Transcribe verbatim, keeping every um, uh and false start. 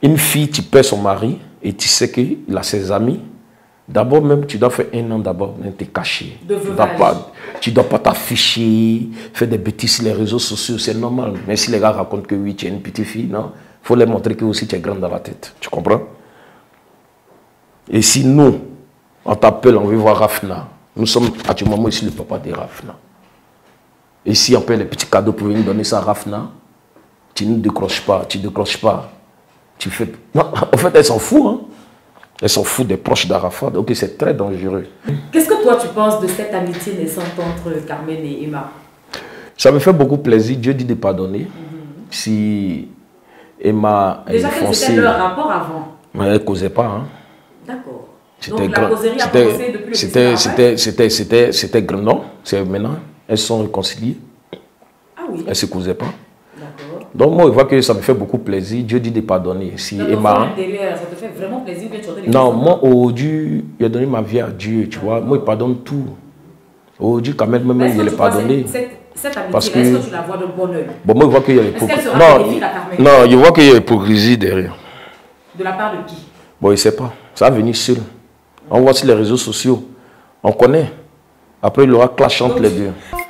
Une fille, tu perds son mari et tu sais qu'il a ses amis. D'abord même, tu dois faire un an d'abord, même te cacher. De tu ne dois pas, tu dois pas t'afficher, faire des bêtises sur les réseaux sociaux, c'est normal. Mais si les gars racontent que oui, tu es une petite fille, non, il faut leur montrer que aussi tu es grande dans la tête. Tu comprends? Et si nous, on t'appelle, on veut voir Rafna, nous sommes actuellement ici le papa de Rafna. Et si on paie les petits cadeaux pour venir donner ça à Rafna, tu ne décroches pas, tu ne décroches pas. Tu fais... Non, en fait, elle s'en fout, hein. Elles s'en foutent des proches d'Arafat, donc c'est très dangereux. Qu'est-ce que toi tu penses de cette amitié naissante entre Carmen et Emma? Ça me fait beaucoup plaisir, Dieu dit de pardonner. Mm-hmm. Si Emma... Déjà, quel c'était leur rapport avant? Mais elle ne causait pas. Hein. D'accord. Donc la causerie a commencé depuis le C'était C'était c'était c'était grand, non, c'est maintenant. Elles sont réconciliées. Ah oui. Elles ne se causaient pas. Donc moi, je vois que ça me fait beaucoup plaisir. Dieu dit de pardonner. Si donc, Emma... ça te fait vraiment plaisir que tu aies Non, moi, aujourd'hui, il a donné ma vie à Dieu, tu vois. Moi, il pardonne tout. Aujourd'hui, quand même, même il a pardonné. Cette, cette amitié, est-ce que... que tu la vois de bon oeil? Bon, moi, je vois qu'il y a l'hypocrisie. Non, non, je vois qu'il y a l'hypocrisie derrière. De la part de qui? Bon, il ne sait pas. Ça va venir seul. On voit sur les réseaux sociaux. On connaît. Après, il y aura clash entre les deux.